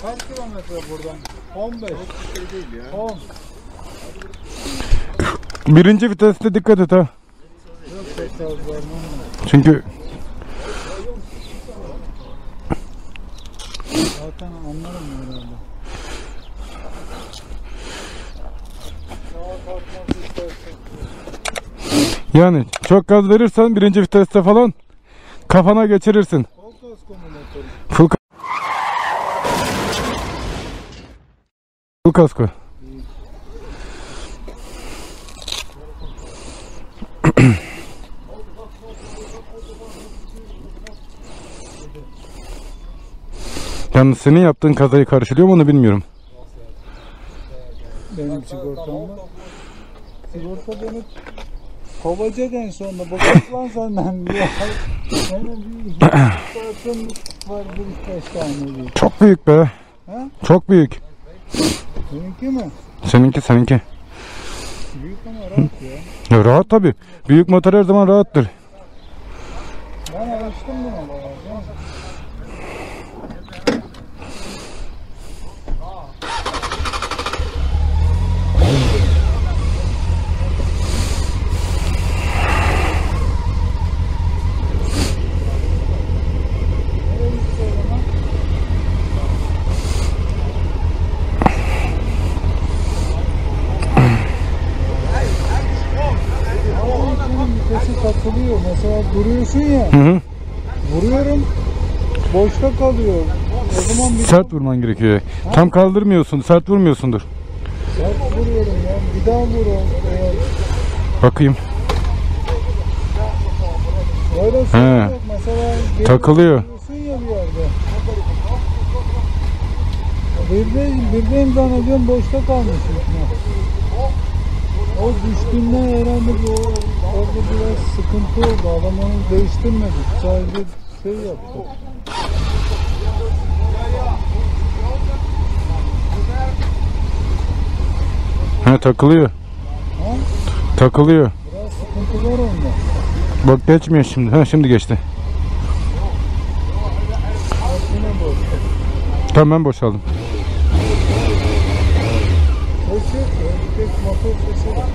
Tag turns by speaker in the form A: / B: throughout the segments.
A: Kaç kilometre buradan? 15. Çok değil ya. 10.
B: Birinci viteste dikkat et ha.
A: Yok pek fazla.
B: Çünkü
A: Zaten anlarım herhalde.
B: yani çok gaz verirsen birinci viteste falan kafana geçirirsin. Full kasko. Yalnız senin yaptığın kazayı karşılıyor mu onu bilmiyorum.
A: Benim sigortamda. Sigorta beni kovacak en sonunda. Bakıp lan senden diye. Senin bir sigortun var bir 5 tane diye.
B: Çok büyük be.
A: Ha?
B: Çok büyük.
A: Seninki mi?
B: Seninki.
A: Büyük ama rahat ya.
B: Ya rahat tabi. Büyük motor her zaman rahattır.
A: Ben alıştım buna bayağı. Vitesi takılıyor. Mesela duruyorsun ya.
B: Hı.
A: Vuruyorum. Boşta kalıyor. O zaman bir
B: Sert vurman gerekiyor. Tam kaldırmıyorsun, sert vurmuyorsundur.
A: sert vuruyorum ya. Bir daha vuruyorum.
B: Bakayım.
A: Böyle sorun yok. Mesela
B: Takılıyor.
A: duruyorsun ya bir yerde. Birdeyim zannediyorum boşta kalmışsın. O düştüğünde herhalde orada biraz sıkıntı oldu. Adam onu değiştirmedi. Sadece şey yaptı.
B: Takılıyor.
A: Ha?
B: Takılıyor.
A: Biraz sıkıntı var onda.
B: Bak geçmiyor şimdi. Şimdi geçti.
A: Yine boşta.
B: Tamam ben boşaldım.
A: Ses yok ya. Bir tek motor sesi var.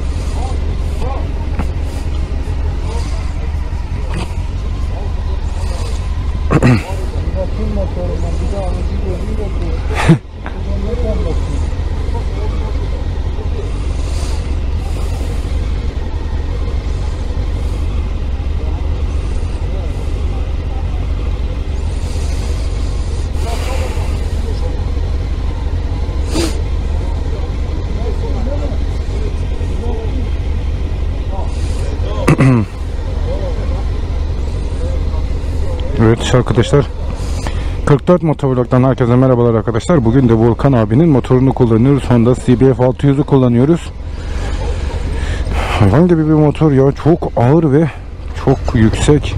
A: Bakayım motoruma. Bir daha aracı gözüyle bakıyorum. Buradan ne bakayım.
B: Evet arkadaşlar. 44 Motovlog'dan herkese merhabalar arkadaşlar. Bugün de Volkan abinin motorunu kullanıyoruz. Honda CBF 600'ü kullanıyoruz. Hayvan gibi bir motor ya. Çok ağır ve çok yüksek.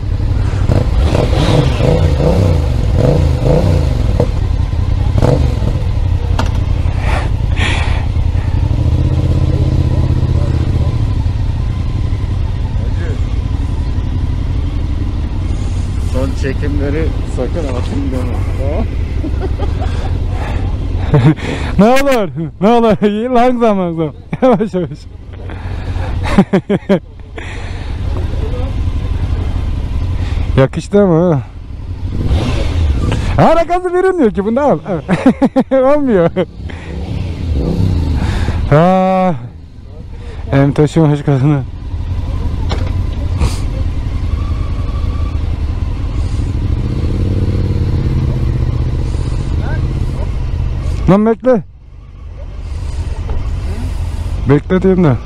C: Son çekimleri sakın atın deme.
B: Ne olur? Ne olur? Langsam. Yavaş yavaş. Yakıştı ama. Gazı verilmiyor ki bunda al. Olmuyor. Hem taşımış kadını. Lan bekle. Bekle diyeyim de.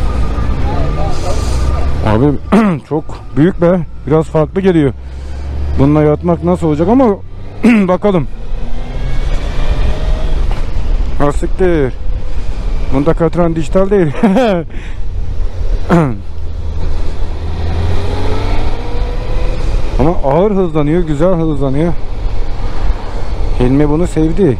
B: Abi çok büyük be. Biraz farklı geliyor. Bununla yatmak nasıl olacak ama bakalım. Asiktir. Bunda katran dijital değil. Ama ağır hızlanıyor, güzel hızlanıyor. Hilmi bunu sevdi.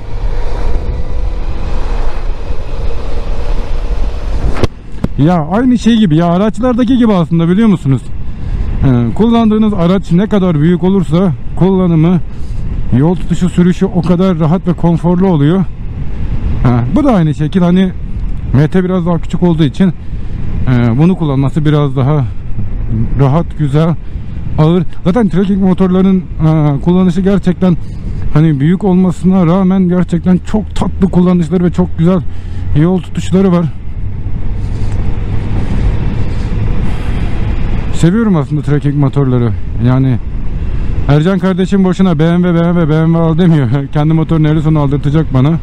B: Ya aynı şey gibi ya, araçlardaki gibi aslında, biliyor musunuz? Kullandığınız araç ne kadar büyük olursa kullanımı, yol tutuşu, sürüşü o kadar rahat ve konforlu oluyor. Bu da aynı şekil, hani MT biraz daha küçük olduğu için bunu kullanması biraz daha rahat, güzel, ağır. Zaten trekking motorların kullanışı gerçekten, hani büyük olmasına rağmen gerçekten çok tatlı kullanışları ve çok güzel yol tutuşları var. Seviyorum aslında trekking motorları. Yani Ercan kardeşim boşuna BMW al demiyor. Kendi motorunu Erison'u aldırtacak bana.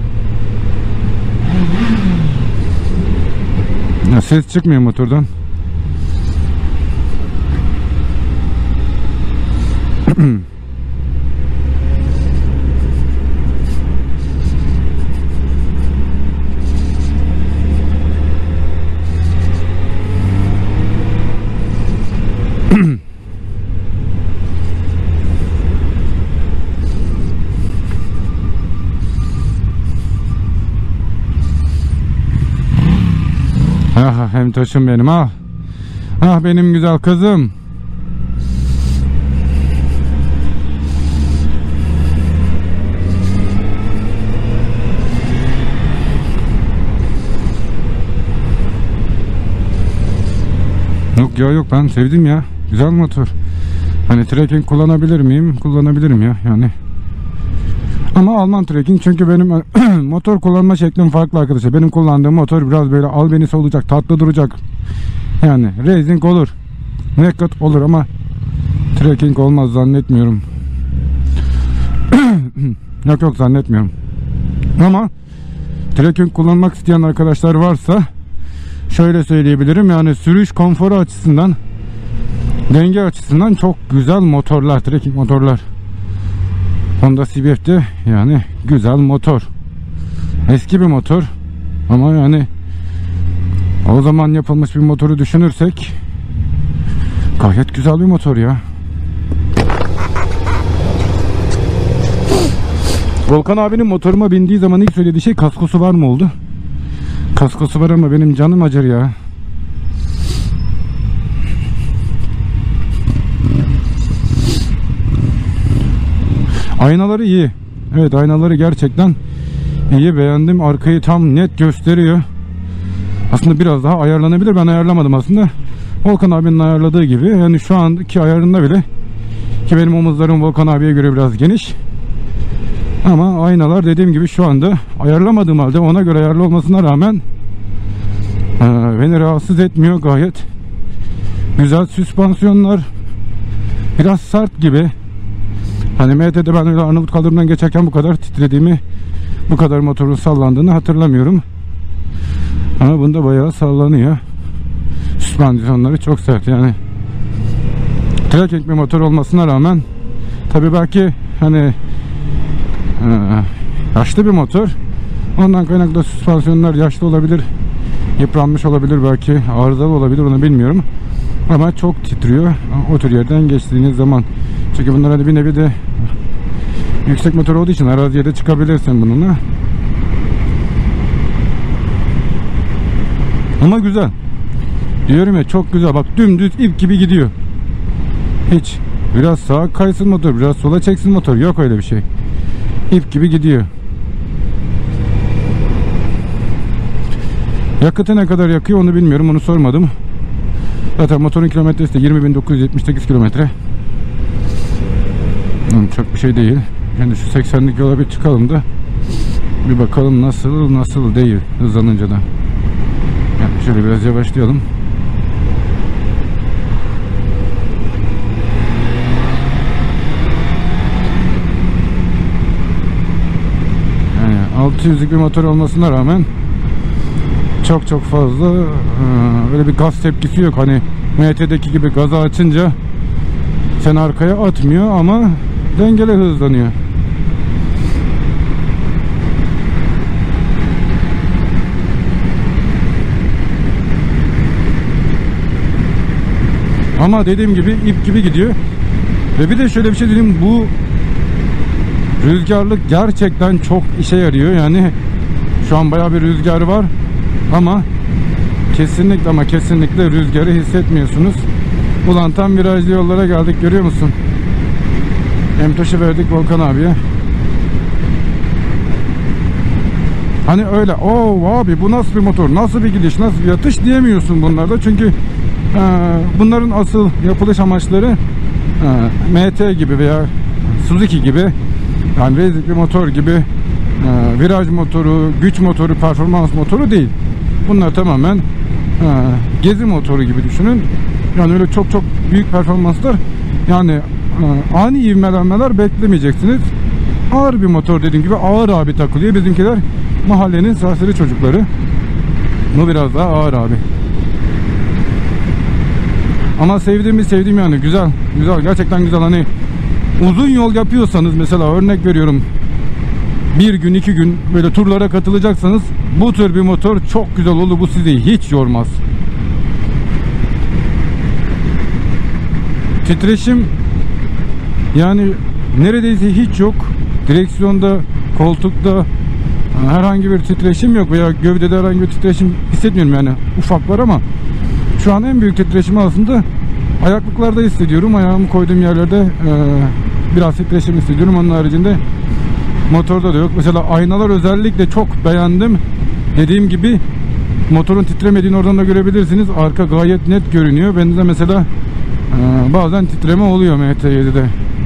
B: Ya ses çıkmıyor motordan. Ah, hem taşım benim, ah. Ah benim güzel kızım. Yok ya, yok, ben sevdim ya. Güzel motor. Hani trekking kullanabilir miyim? Kullanabilirim ya yani. Ama Alman trekking, çünkü benim motor kullanma şeklim farklı arkadaşlar. Benim kullandığım motor biraz böyle albenisi olacak, tatlı duracak. Yani racing olur, naked olur ama trekking olmaz zannetmiyorum. Yok zannetmiyorum. Ama trekking kullanmak isteyen arkadaşlar varsa şöyle söyleyebilirim, yani sürüş konforu açısından, denge açısından çok güzel motorlar, trekking motorlar. Honda CBF'de yani güzel motor. Eski bir motor ama yani o zaman yapılmış bir motoru düşünürsek gayet güzel bir motor ya. Volkan abinin motoruma bindiği zaman ilk söylediği şey kaskosu var mı oldu? Kaskosu var ama benim canım acır ya. Aynaları iyi. Evet, aynaları gerçekten iyi, beğendim. Arkayı tam net gösteriyor. Aslında biraz daha ayarlanabilir. Ben ayarlamadım aslında. Volkan abinin ayarladığı gibi. Yani şu andaki ayarında bile, ki benim omuzlarım Volkan abiye göre biraz geniş. Ama aynalar dediğim gibi şu anda ayarlamadığım halde, ona göre ayarlı olmasına rağmen beni rahatsız etmiyor. Gayet güzel süspansiyonlar. Biraz sert gibi. Hani MT'de ben öyle Arnavut kaldırımdan geçerken bu kadar titrediğimi, bu kadar motorun sallandığını hatırlamıyorum. Ama bunda bayağı sallanıyor. Süspansiyonları çok sert yani. Trekking bir motor olmasına rağmen, tabi belki hani yaşlı bir motor, ondan kaynaklı süspansiyonlar yaşlı olabilir, yıpranmış olabilir, belki arızalı olabilir, onu bilmiyorum. Ama çok titriyor o tür yerden geçtiğiniz zaman. Çünkü bunlar hani bir nevi de yüksek motor olduğu için araziye de çıkabilirsin bununla. Ama güzel. Diyorum ya, çok güzel. Bak, dümdüz ip gibi gidiyor. Hiç biraz sağa kaysın motor, biraz sola çeksin motor. Yok öyle bir şey. İp gibi gidiyor. Yakıtı ne kadar yakıyor onu bilmiyorum. Onu sormadım. Zaten motorun kilometresi de 20.978 kilometre. Çok bir şey değil. Yani şu 80'lik yola bir çıkalım da bir bakalım nasıl değil hızlanınca da. Yani şöyle biraz yavaşlayalım. Yani 600'lük bir motor olmasına rağmen çok fazla böyle bir gaz tepkisi yok. Hani MT'deki gibi gaza açınca seni arkaya atmıyor ama dengeli hızlanıyor. Ama dediğim gibi ip gibi gidiyor. Ve bir de şöyle bir şey diyeyim, bu rüzgarlık gerçekten çok işe yarıyor. Yani şu an bayağı bir rüzgar var ama kesinlikle rüzgarı hissetmiyorsunuz. Ulan tam virajlı yollara geldik, görüyor musun? Emtaş'ı verdik Volkan abiye. Hani öyle abi bu nasıl bir motor, nasıl bir gidiş, nasıl bir yatış diyemiyorsun bunlarda. Çünkü bunların asıl yapılış amaçları MT gibi veya Suzuki gibi, yani racing bir motor gibi, viraj motoru, güç motoru, performans motoru değil. Bunlar tamamen gezi motoru gibi düşünün. Yani öyle çok büyük performanslar, yani ani ivmelenmeler beklemeyeceksiniz. Ağır bir motor, dediğim gibi ağır abi takılıyor. Bizimkiler mahallenin serseri çocukları. Bu biraz daha ağır abi. Ama sevdiğim yani, güzel gerçekten güzel. Hani uzun yol yapıyorsanız, mesela örnek veriyorum, bir gün 2 gün böyle turlara katılacaksanız bu tür bir motor çok güzel olur. Bu sizi hiç yormaz. Titreşim yani neredeyse hiç yok. Direksiyonda, koltukta herhangi bir titreşim yok veya gövdede herhangi bir titreşim hissetmiyorum. Yani ufak var ama şu an en büyük titreşimi aslında ayaklıklarda hissediyorum. Ayağımı koyduğum yerlerde biraz titreşim hissediyorum. Onun haricinde motorda da yok. Mesela aynalar özellikle çok beğendim. Dediğim gibi motorun titremediğini oradan da görebilirsiniz. Arka gayet net görünüyor. Bende de mesela bazen titreme oluyor MT7'de.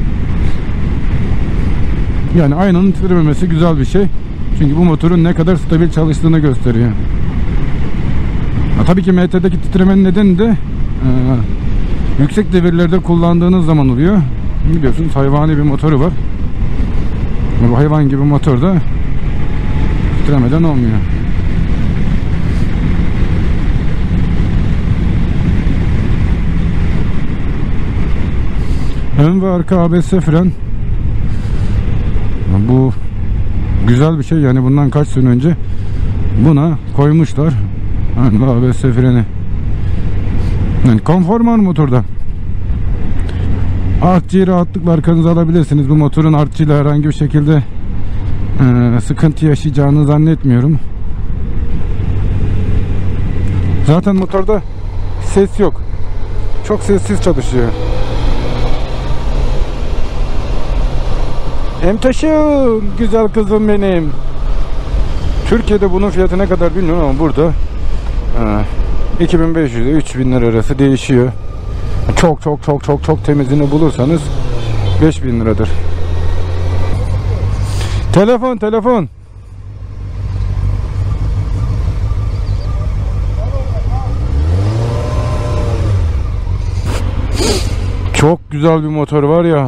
B: Yani aynanın titrememesi güzel bir şey. Çünkü bu motorun ne kadar stabil çalıştığını gösteriyor. Tabii ki MT'deki titremenin nedeni de yüksek devirlerde kullandığınız zaman oluyor. Biliyorsunuz hayvani bir motoru var. Bu hayvan gibi motorda titremeden olmuyor. Ön ve arka ABS fren. Bu güzel bir şey. Yani bundan kaç sene önce buna koymuşlar ön ve ABS freni. Yani konfor var motorda. Artçıyı rahatlıkla arkanıza alabilirsiniz. Bu motorun artçıyla herhangi bir şekilde sıkıntı yaşayacağını zannetmiyorum. Zaten motorda ses yok. Çok sessiz çalışıyor. Emtaş'ım, güzel kızım benim. Türkiye'de bunun fiyatı ne kadar bilmiyorum ama burada 2500 ile 3000 lira arası değişiyor. Çok temizini bulursanız 5000 liradır. Telefon. Çok güzel bir motor var ya.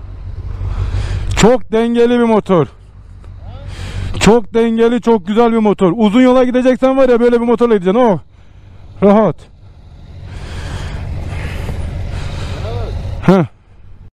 B: Çok dengeli bir motor. Çok dengeli, çok güzel bir motor. Uzun yola gideceksen var ya, böyle bir motorla gideceksin. Oh. Rahat. Heh.